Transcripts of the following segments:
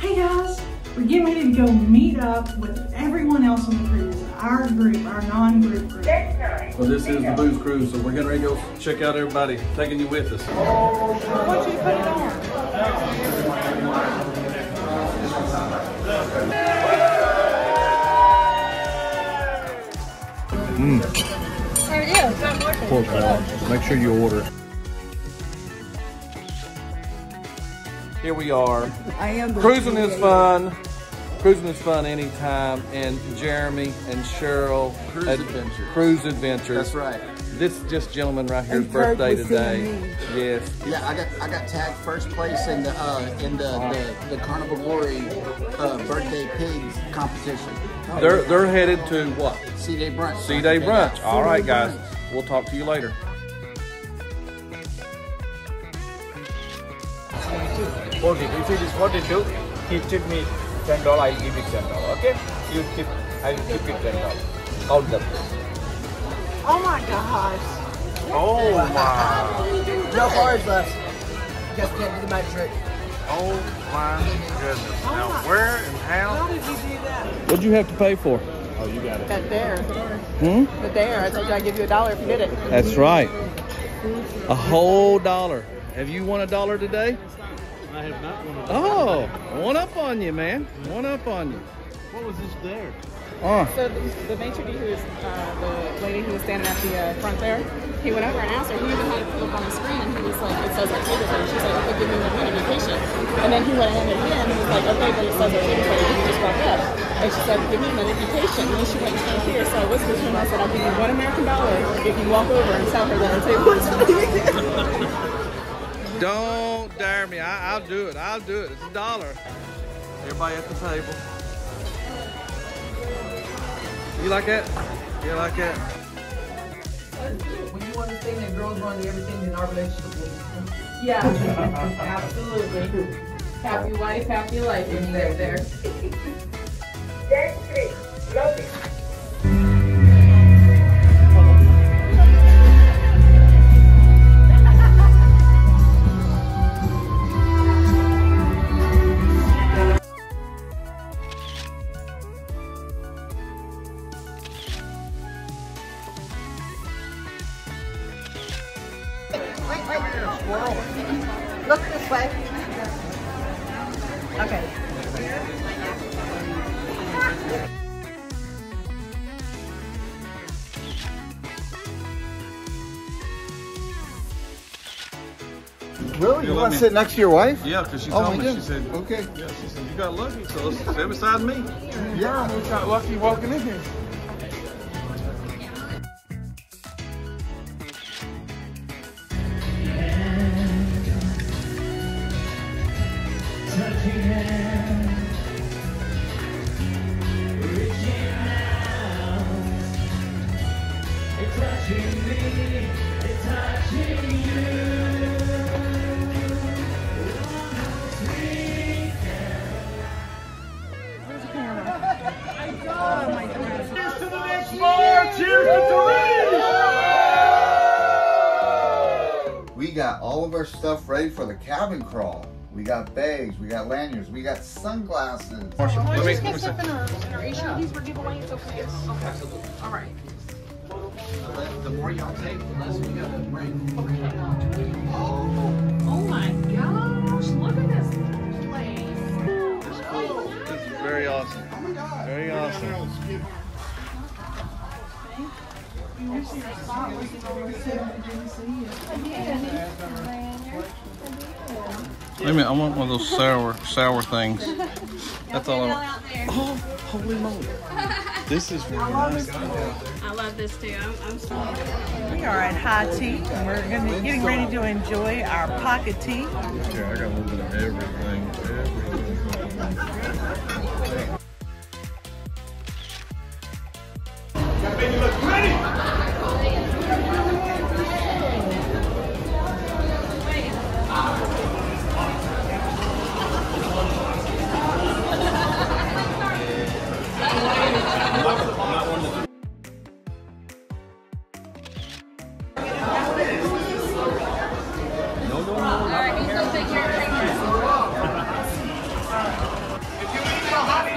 Hey guys, we're getting ready to go meet up with everyone else on the cruise, our group, our non-group group. Well, this is the Booze Cruise, so we're getting ready to go check out everybody, taking you with us. I want you to put it on. How are you? Pork roll. Make sure you order. Here we are. Cruising is fun. Cruising is fun anytime. And Jeremy and Cheryl. Cruise Adventures. That's right. This just gentleman right here's birthday today. Yes. Yeah, I got tagged first place in the Carnival Glory birthday pigs competition. They're headed to what? C-Day brunch. C-Day brunch. All right, guys. We'll talk to you later. Okay, if it is 42, he tip me $10, I'll give you $10, okay? You tip, I'll tip you $10. Count the place. Oh my gosh. Oh my. No cards left. Just can't do the magic trick. Oh my goodness. Now where and How how? did you do that? What'd you have to pay for? Oh, you got it. That there. Hmm? The there. I told you I'd give you $1 if you did it. That's right. A whole $1. Have you won $1 today? I have not won Oh, one up on you, man. One up on you. What was this there? So the maitre d', who is the lady who was standing at the front there, he went over and asked her. He even had it pulled up on the screen, and he was like, "It says our table there." She's like, "Okay, give me a notification." And then he went in again. He was like, "Okay, but it says our table there." He just walked up, and she said, "Give me a notification." And then she went straight here. So I whispered to him. I said, "I'll give you $1 American if you walk over and tell her that our table is." Don't dare me. I'll do it. I'll do it. It's $1. Everybody at the table. You like that? You like that? When you understand that girls run everything in our relationship. Yeah, absolutely. Happy wife, happy life in there. Look this way. Okay. Really? You want to sit next to your wife? Yeah, because she Oh, told me. yeah. She said, Okay. yeah, she said, you got lucky, so sit beside me. Yeah. You got lucky walking in here. We got all of our stuff ready for the cabin crawl. We got bags, we got lanyards, we got sunglasses. Let me see. Are you sure these were giveaways? Okay. Yes. Okay. Absolutely. All right. The more y'all take, the less we gotta bring. Oh my gosh, look at this place. This is very awesome. Very awesome. Wait a minute, I want one of those sour things. That's all I want. Oh, holy moly. This is really nice. I love this too. I'm sorry. We are at High Tea, and we're getting ready to enjoy our pocket tea. Yeah, I got a little bit of everything.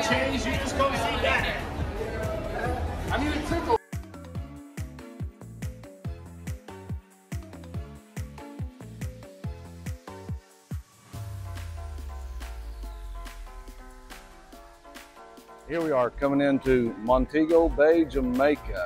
change, you just come see that. I need a tickle. Here we are coming into Montego Bay, Jamaica.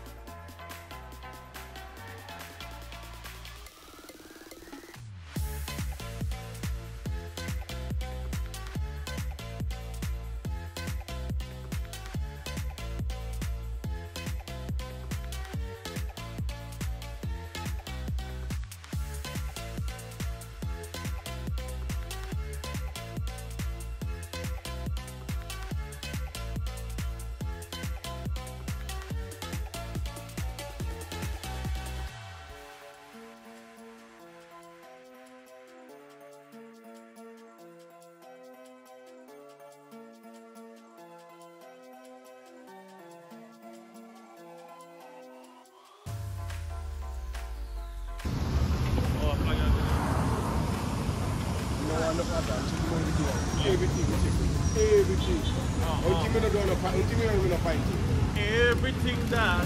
Everything that.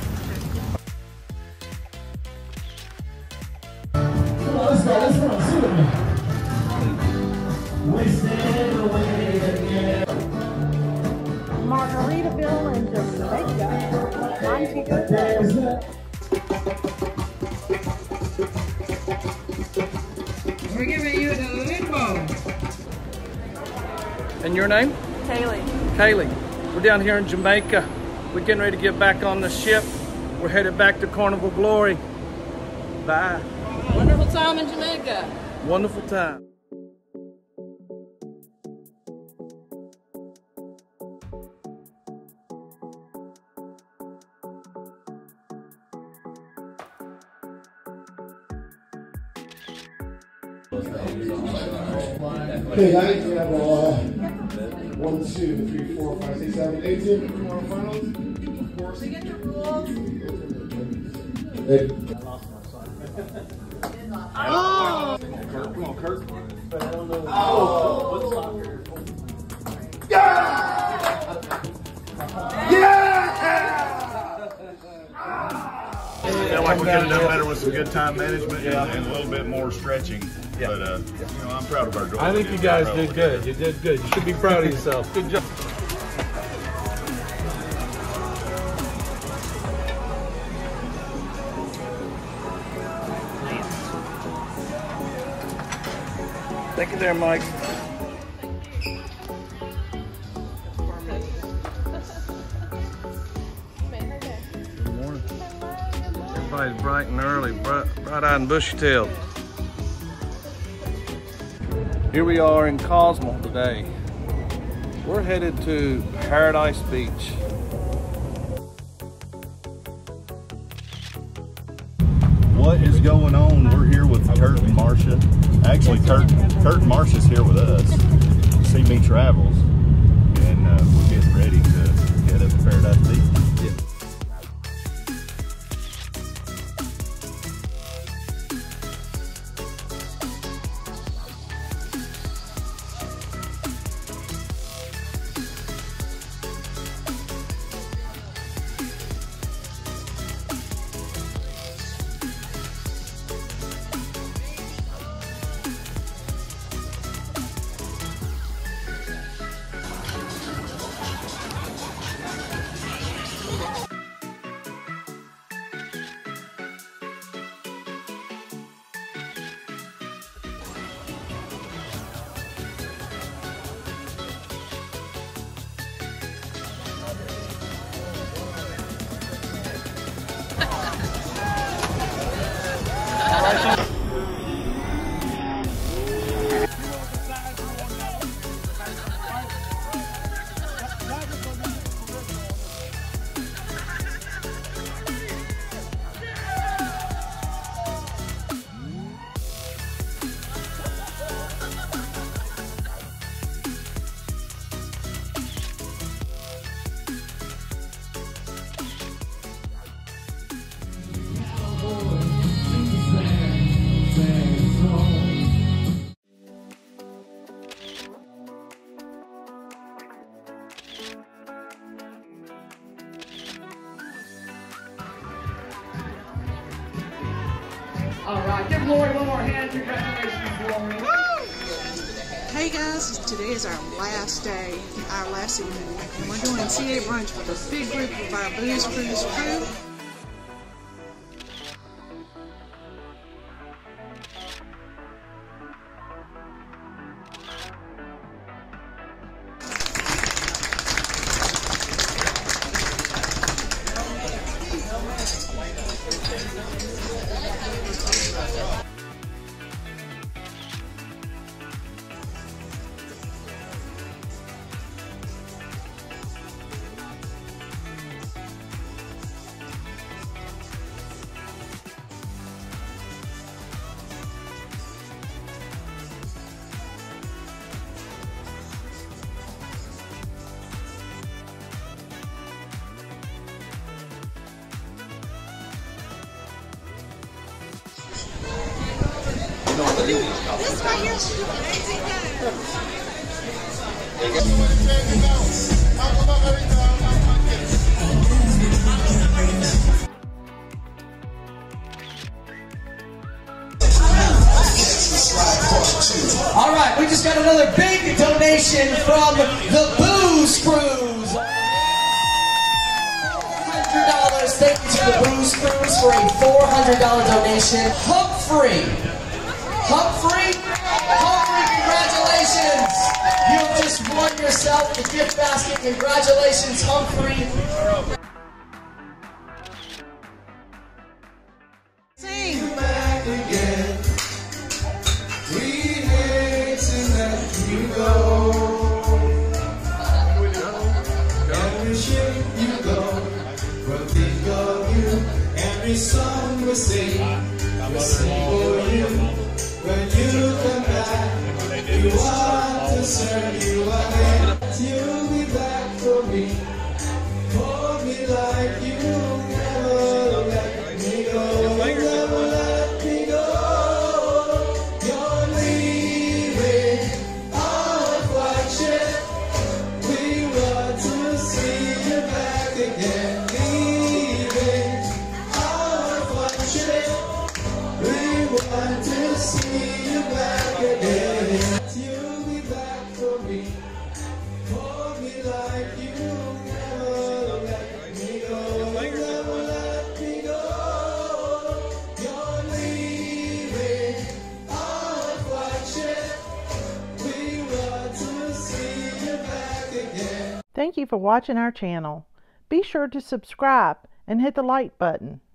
Let's go. See with me. Wasting away again. Margaritaville in Jamaica. Montego Bay. We're giving you the limbo. And your name? Kaylee. Kaylee. We're down here in Jamaica. We're getting ready to get back on the ship. We're headed back to Carnival Glory. Bye. Wonderful time in Jamaica. Wonderful time. Okay, guys, we have 1, 2, 3, 4, 5, 6, 7, 8 team. Quarterfinals. Of course. We get the rules. Oh! Kurt, come on, Kurt. Oh! Yeah! Yeah! I feel like we could have done better with some good time management and a little bit more stretching. Yeah. But, you know, I'm proud of our goal. I think you guys did good. You did good. You should be proud of yourself. Good job. Thank you there, Mike. Good morning. Everybody's bright and early, bright-eyed and bushy-tailed. Here we are in Cosmo today. We're headed to Paradise Beach. What is going on? We're here with Kurt and Marcia. Actually, Kurt and Marcia's here with us. See Me Travels. And we're getting ready to head up to Paradise Beach. Give Lori one more hand. Congratulations, Lori. Hey guys, today is our last day, our last evening, and we're doing CA brunch with a big group of our Booze Cruise crew. This right here is amazing. All right, we just got another big donation from the Booze Cruise. $400. Thank you to the Booze Cruise for a $400 donation. Humphrey, congratulations! You have just won yourself the gift basket. Congratulations, Humphrey. Sing! Back again. We hate to let you go. And we shake you go. We'll think of you. Every song we sing for you. When you come back, you want to serve you again. You'll be back for me. Hold me like you never let me go. Never let me go. You're leaving our flagship. We want to see you back again. Leaving our flagship. We want to see you back again. You'll be back for me. Hold me like you never let me go. Never let me go. You're leaving our flagship. We want to see you back again. Thank you for watching our channel. Be sure to subscribe and hit the like button.